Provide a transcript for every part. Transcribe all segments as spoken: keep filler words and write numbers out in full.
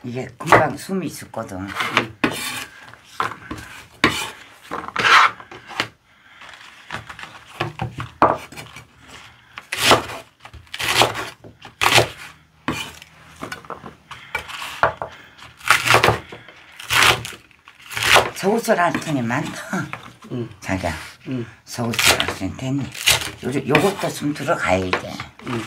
이게 금방 숨이 죽거든. 음. 소고철 할 테니 많다. 응. 자기야. 응. 소고철 할 테니 됐니? 요, 요것도 좀 들어가야 돼. 응.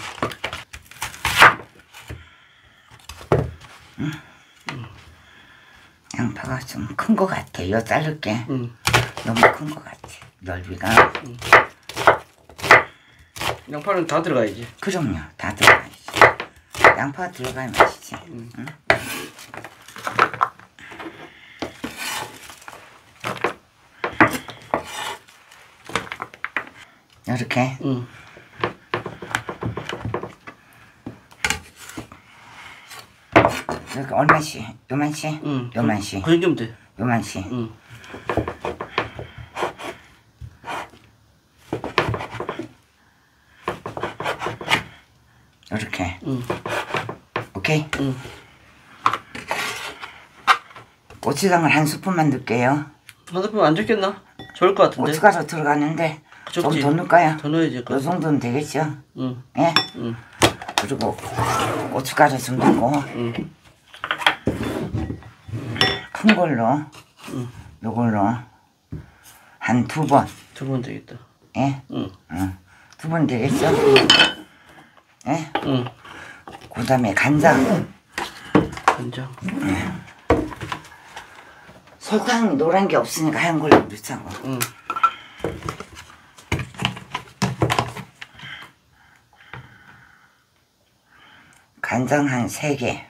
응. 응. 양파가 좀 큰 거 같아. 이거 자를게. 응. 너무 큰 거 같아. 넓이가. 응. 양파는 다 들어가야지. 그럼요. 다 들어가야지. 양파 들어가야 맛있지. 응. 응? 이렇게. 응. 이렇게 얼마씩? 요만씩? 응. 요만씩. 그 정도면 돼. 요만씩. 응. 이렇게. 응. 오케이? 응. 고추장을 한 스푼만 넣을게요. 한 스푼 안 적겠나? 좋을 것 같은데. 고춧가루 들어가는데 좀 더 넣을까요? 더 넣어야지. 이 정도는 되겠죠? 응. 예? 응. 그리고 고춧가루 좀 넣고 응. 큰 걸로 응. 요걸로 한 두 번. 두 번 되겠다. 예? 응. 응. 두 번 되겠죠? 예? 응. 그 다음에 간장. 간장. 예. 설탕 노란 게 없으니까 하얀 걸로 넣자고. 응. 간장 한 세 개,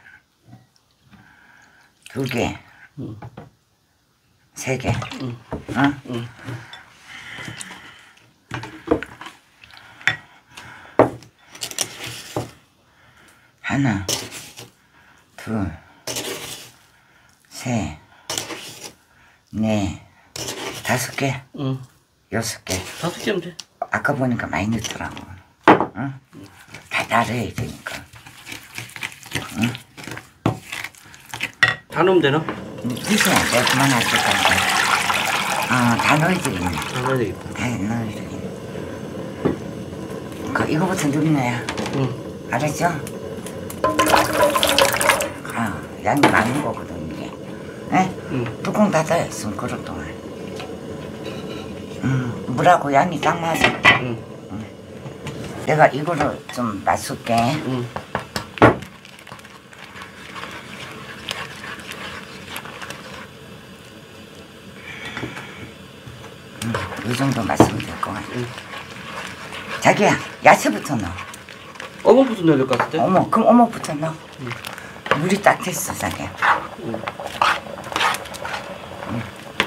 두 개, 응. 세 개, 응. 응? 응. 하나, 둘, 셋, 넷, 다섯 개, 응. 여섯 개. 다섯 개면 돼. 아까 보니까 많이 넣더라고. 응? 응. 다 따라야 되니까. 응? 다 넣으면 되나? 무슨 내가 그만할 때까지. 어, 다 넣어야 되겠네. 다 넣어야 되겠다. 다 넣어야 되겠네. 그, 이거부터 넣어야. 응. 알았죠? 아, 양이 많은 거거든, 이게. 에? 응. 뚜껑 닫아야 있으면 그럴 동안. 음, 물하고 양이 딱 맞아. 응. 응. 내가 이거를 좀 맞출게. 응. 이 정도 맞으면 될 것 같아. 응. 자기야, 야채부터 넣어. 어묵부터 넣어야 될 것 같은데? 어묵, 그럼 어묵부터 넣어. 응. 물이 딱 됐어, 자기야. 응. 응.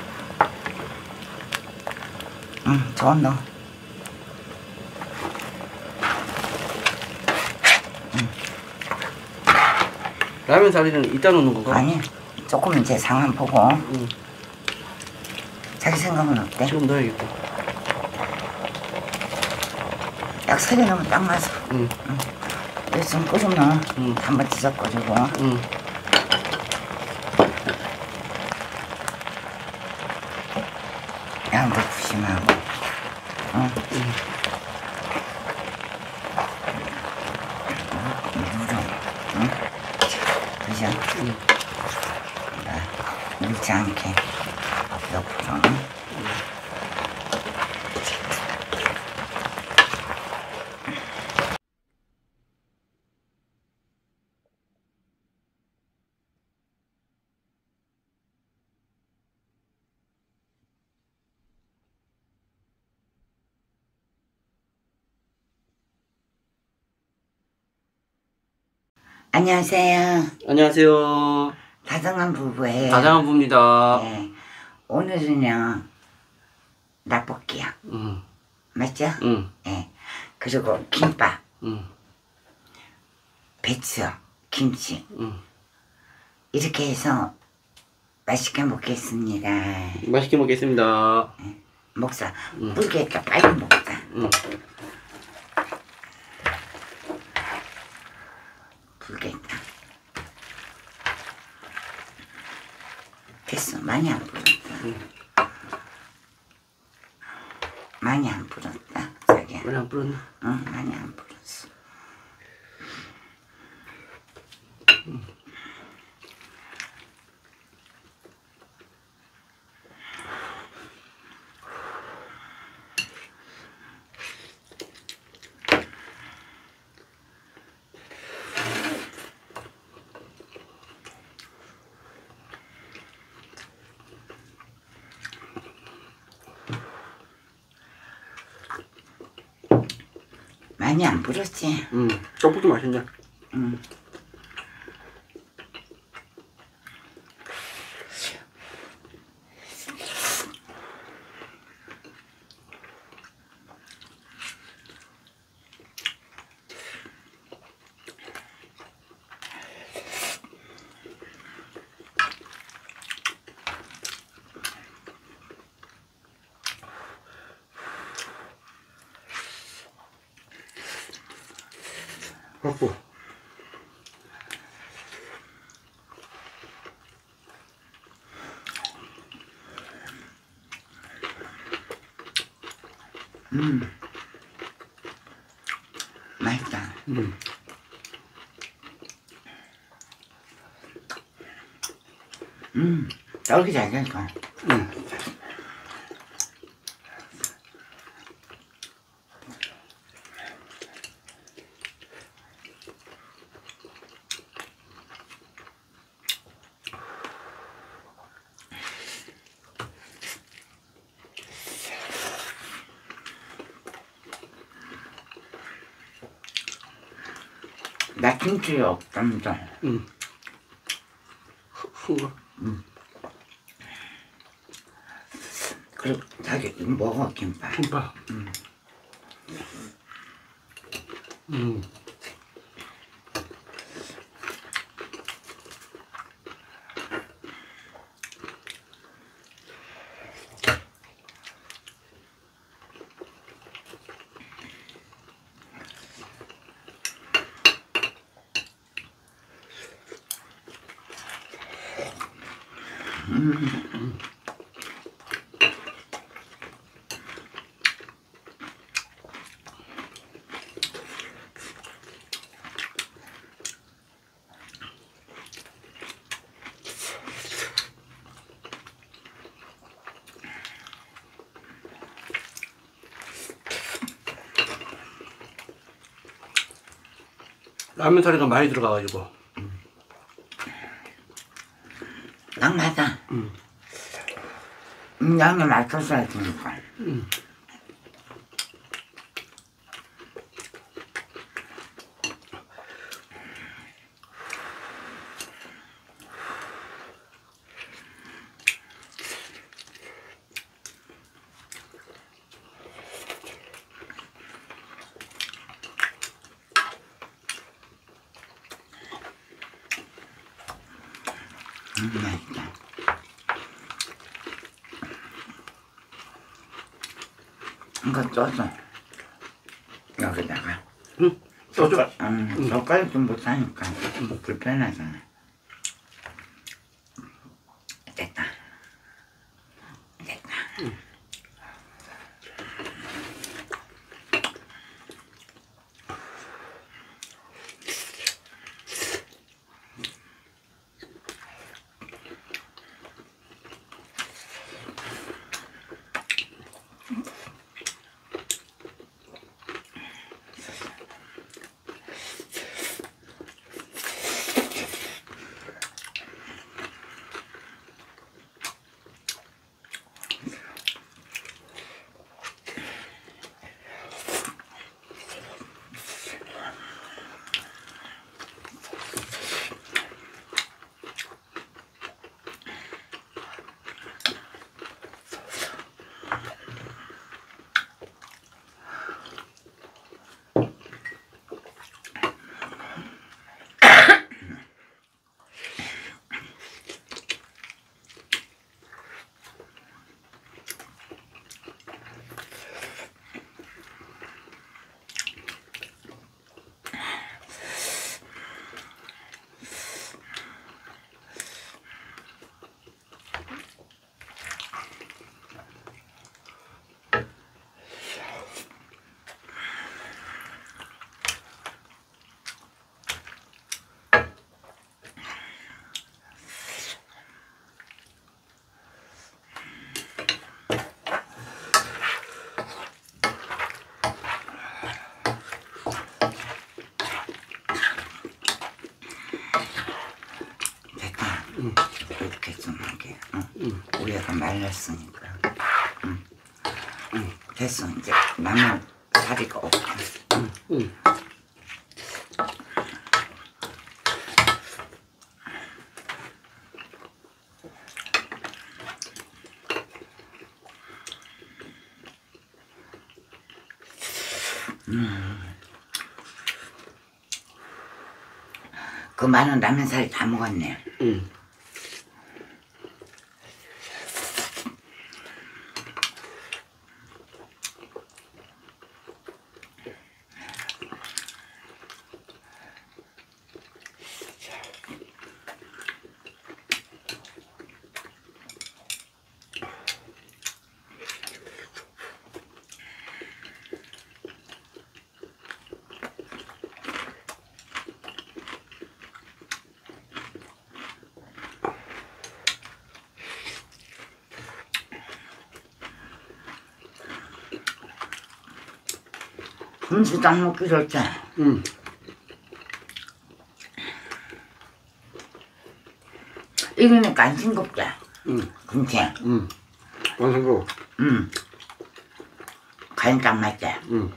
응, 저 넣어. 응. 라면 사리는 이따 넣는 건가? 아니, 조금 이제 상황 보고. 응. 자기 생각은 어때? 지금 넣어야겠다. 약 세 개 넣으면 딱 맞아. 응. 응. 여기 좀 끓으면 응. 한번 뒤적거리고. 응. 양도 푸심하고. 응. 응. 물은, 응? 그죠? 응. 묻지 않게 옆으로. 응? 안녕하세요. 안녕하세요. 다정한 부부예요. 다정한 부부입니다. 네. 오늘은요 낙볶이요. 음. 맞죠? 응. 네. 그리고 김밥. 응. 배추, 김치. 응. 이렇게 해서 맛있게 먹겠습니다. 맛있게 먹겠습니다. 네. 먹자. 응. 불게니까 빨리 먹자. 응. 불겠다. 불었어. 많이 안 불었다. 응. 많이 안 불었다. 자기야. 많이 안 불었나? 응, 많이 안 불었어. 응. 많이 안 불었지? 응. 떡볶이 맛있네. 응. 갖고. 음. 맛있다. 음. 음. 떡이 잘 됐어. 음. 나 김치 없다면서. 응. 후. 응. 그리고 자기 먹어 김밥. 김밥. 응. 음. 음. 라면 사리가 많이 들어가가지고. 딱 맞아. 응. 음, 양이 맞춰서 해주니까. 응. 음, 맛있다. 이거 떠서 여기다가. 응. 떠줘. 젓갈, 음, 젓갈 좀 못하니까 불편하잖아. 됐다. 됐다. 응. 살이가 말랐으니까. 응. 응. 됐어. 이제 남은 살이가 없고. 응. 응. 음. 그 많은 라면살이 다 먹었네. 응. 음식당 먹기 좋지? 응. 이러니까 안 싱겁지? 응. 그치? 응. 완성고. 응. 간이 딱 맞지? 응.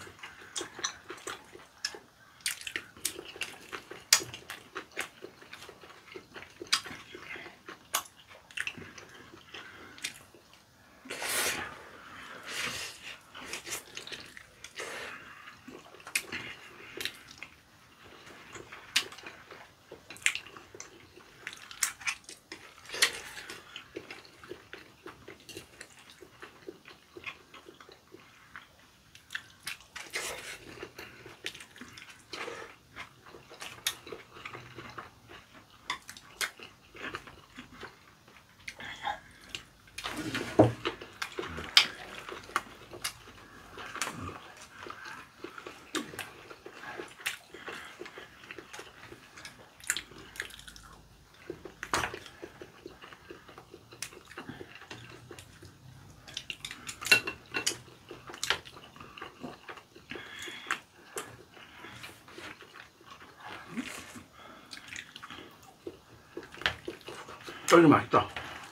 떡이 맛있다.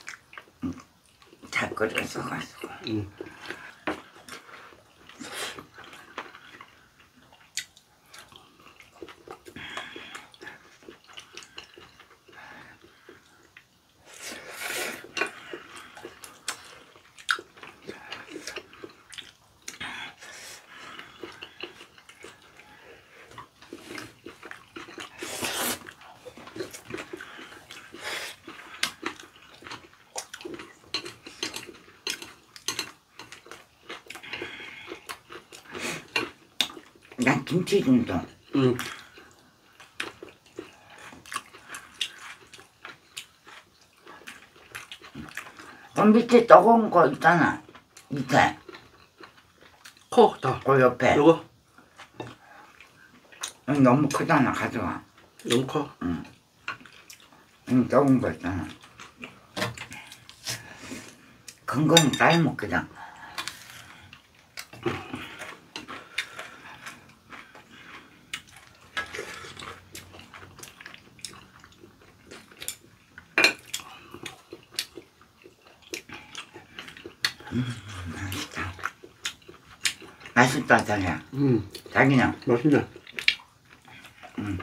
잘 끓여서가지고. 응. 난 김치찜도. 응. 그 밑에 뜨거운 거 있잖아. 밑에. 커, 다. 그 옆에. 요거? 응, 너무 크잖아. 가져와. 너무 커. 응. 응, 뜨거운 거 있잖아. 큰 거는 딸 먹거든. 음, 맛있다. 맛있다, 자기야. 응. 자기는. 맛있네. 응.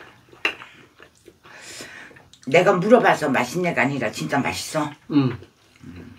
내가 물어봐서 맛있네가 아니라 진짜 맛있어. 응. 음.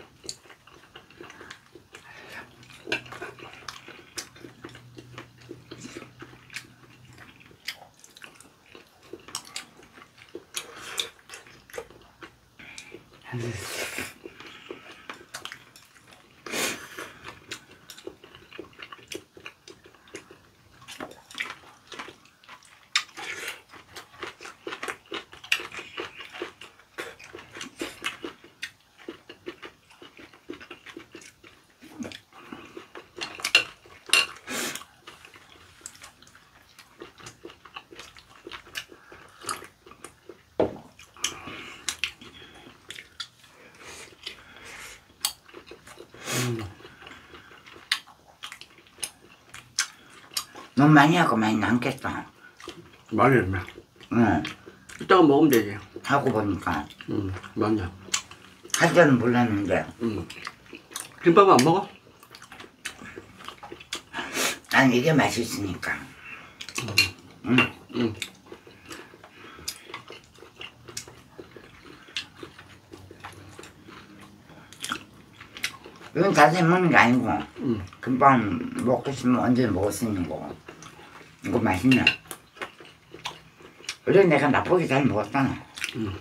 너무 많이 하고 많이 남겠어. 많이 했네. 응. 이따가 먹으면 되지. 하고 보니까. 응, 맞네. 할 줄은 몰랐는데. 음. 김밥 안 먹어? 난 이게 맛있으니까. 응. 응. 이건 자세히 먹는 게 아니고, 응. 금방 먹고 싶으면 언제 먹을 수 있는 거고. 이거 맛있네. 원래 내가 나쁘게 잘 먹었잖아. 응.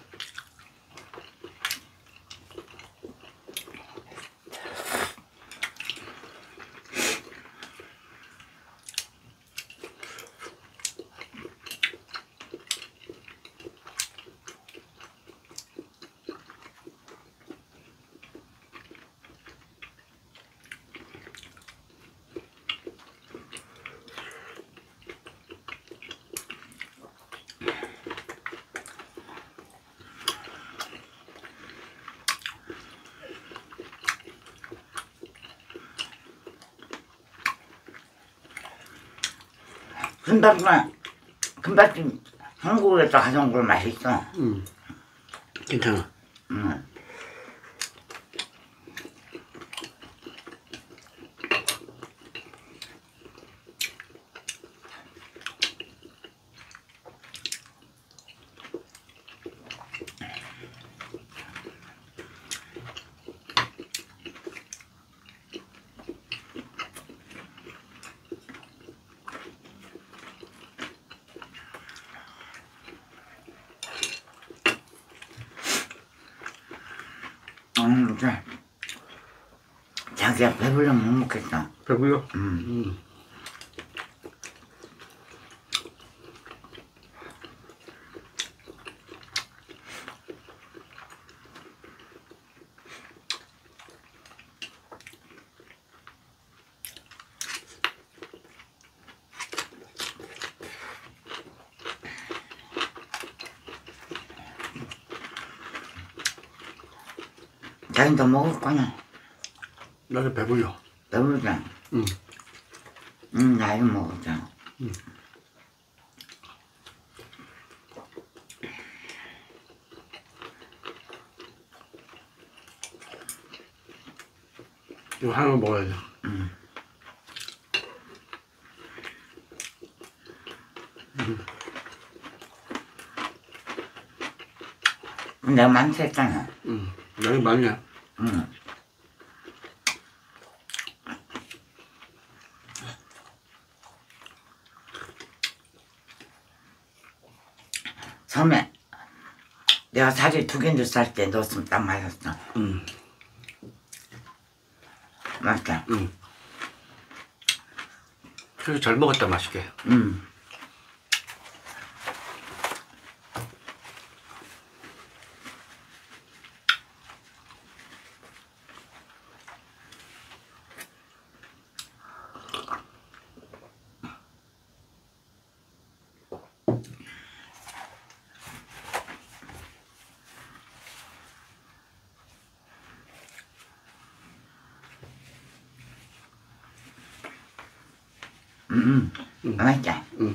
금밥은, 금밥집 한국에서 가져온 걸 맛있어. 응. 괜찮아. 응. 음, 이제 자기야 배불러면 못 먹겠어. 배불러? 음. 응. 자긴 더 먹을 거냐? 나도 배불러. 배부르자. 응. 응, 나 이거 먹자. 응. 이거 하나 먹어야 돼. 응. 내가 만취했잖아. 응. 양이 많냐? 응. 처음에 내가 살이 두 개인데 쌀 때 넣었으면 딱 맞았어. 응. 맞다. 응. 그래서 잘 먹었다, 맛있게. 응. 응, 응. 맛있다. 응.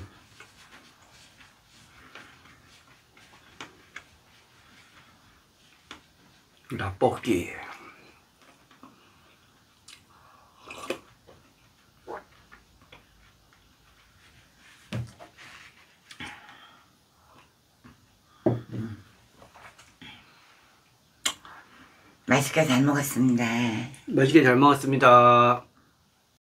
라볶이. 맛있게 잘 먹었습니다. 맛있게 잘 먹었습니다.